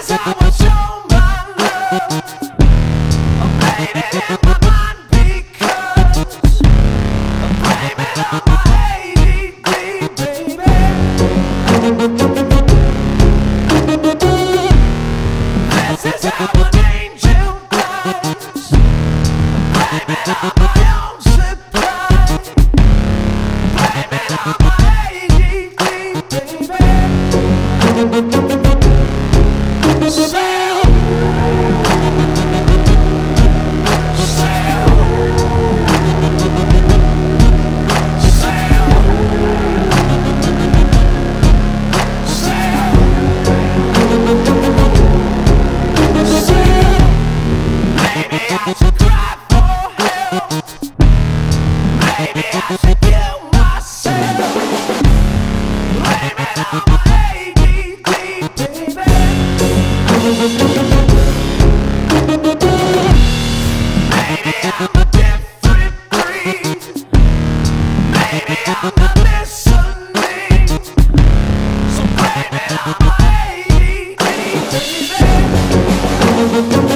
is how I show my love. I'm playing it in my mind because I'm blaming on my ADD, baby. This is how an angel does. I'm blaming on my own surprise. Blaming on my ADD, baby. I should cry for help. Maybe I should kill myself. Blame it on my ADD, baby. Maybe I'm a different breed. Maybe I'm not listening. So blame it on my ADD, baby.